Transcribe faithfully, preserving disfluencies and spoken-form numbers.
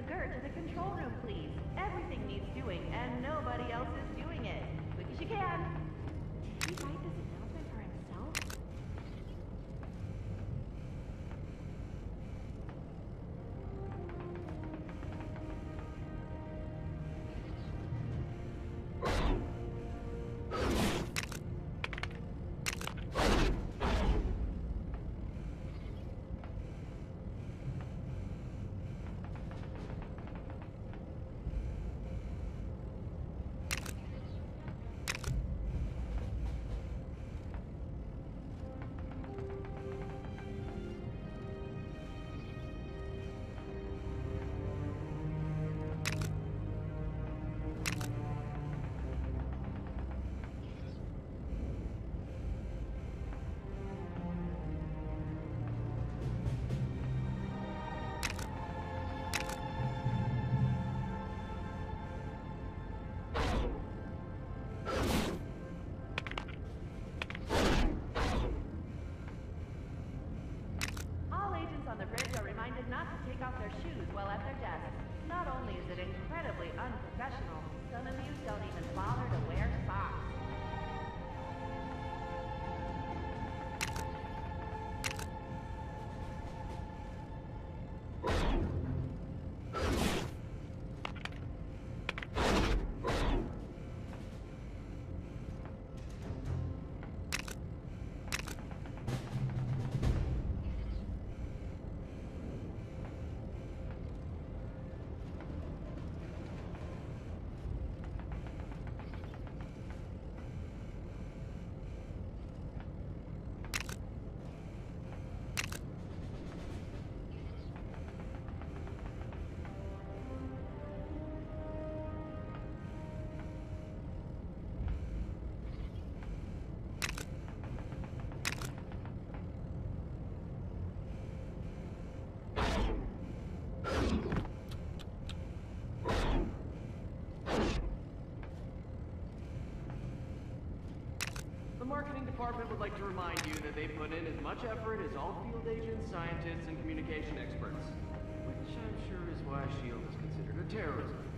skirt to the control room, please. Everything needs doing, and nobody else is doing it. Quick as you can. Did he write this announcement for himself? Not to take off their shoes while at their desks. Not only is it incredibly unprofessional, some of you don't even bother to wear socks. The marketing department would like to remind you that they put in as much effort as all field agents, scientists, and communication experts. Which I'm sure is why S H I E L D is considered a terrorism threat.